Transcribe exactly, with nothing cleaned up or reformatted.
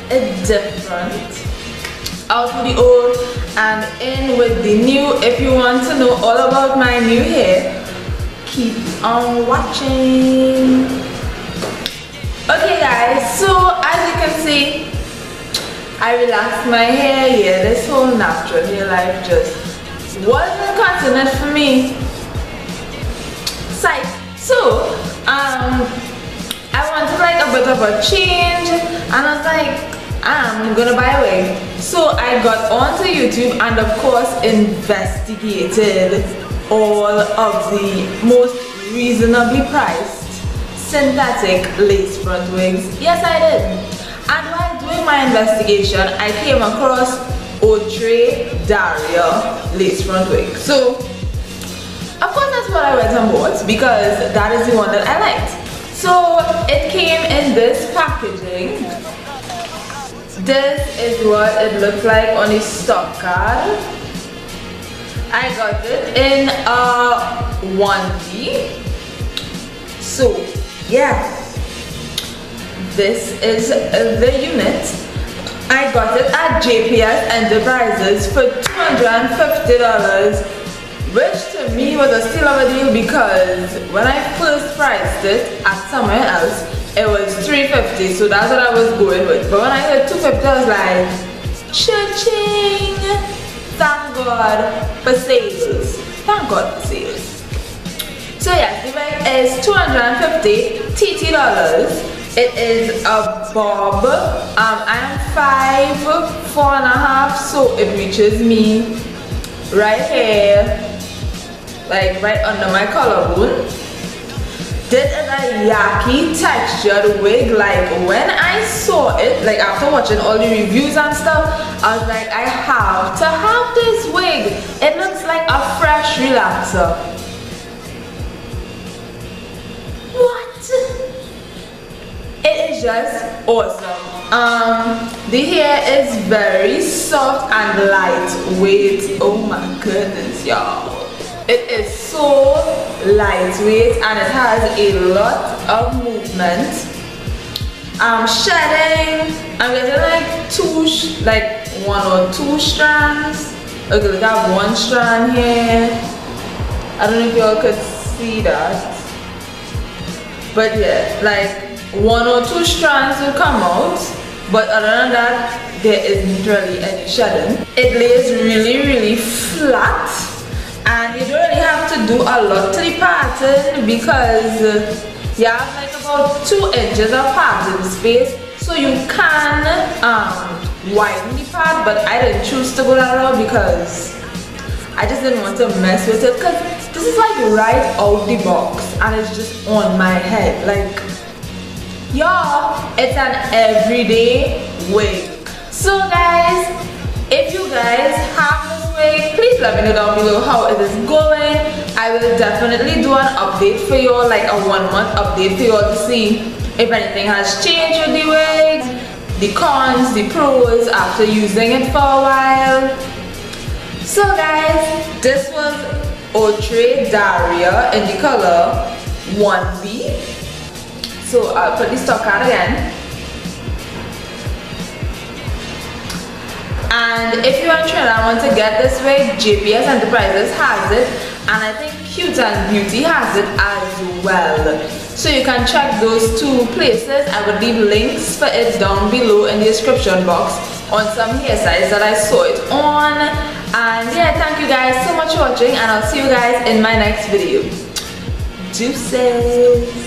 it different. Out with the old and in with the new. If you want to know all about my new hair, keep on watching. Okay guys, so as you can see, I relaxed my hair. Yeah, this whole natural hair life just wasn't cutting it for me. Psych. So um I wanted like a bit of a change, and I was like, I'm gonna buy a wig. So I got onto YouTube and of course investigated all of the most reasonably priced synthetic lace front wigs. Yes, I did. And while doing my investigation, I came across Outre Daria lace front wig. So of course that's what I went and bought because that is the one that I liked. So it came in this packaging. This is what it looks like on the stock card. I got it in a onesie. So yeah, this is the unit. I got it at J P S Enterprises for two hundred fifty dollars, which to me was a steal of a deal because when I first priced it at somewhere else, it was three fifty, so that's what I was going with. But when I heard two fifty, I was like, cha-ching! Thank God for sales. Thank God for sales. So yes, the wig is two hundred fifty T T dollars. It is a bob. Um, I am five, four and a half, so it reaches me right here, like right under my collarbone. This is a yaki textured wig. Like when I saw it, like after watching all the reviews and stuff, I was like, I have to have this wig. It looks like a fresh relaxer. What? It is just awesome. Um, the hair is very soft and lightweight. Oh my goodness, y'all. It is so lightweight and it has a lot of movement. I'm shedding. I'm getting like two, like one or two strands. Okay, we have one strand here. I don't know if y'all could see that, but yeah, like one or two strands will come out. But other than that, there isn't really any shedding. It lays really, really flat. And you don't really have to do a lot to the pattern because you have like about two inches of pattern space, so you can um, widen the part. But I didn't choose to go that route because I just didn't want to mess with it, because this is like right out the box and it's just on my head. Like, y'all, it's an everyday wig. So guys, if you guys have this wig, please let me know down below how it is going. I will definitely do an update for you all, like a one month update for you all to see if anything has changed with the wig, the cons, the pros after using it for a while. So guys, this was Outre Daria in the color one B. So I'll put the stock card again. And if you are in Trinidad and want to get this wig, J P S Enterprises has it, and I think Cute and Beauty has it as well. So you can check those two places. I will leave links for it down below in the description box on some hairstyles that I saw it on. And yeah, thank you guys so much for watching, and I'll see you guys in my next video. Deuces.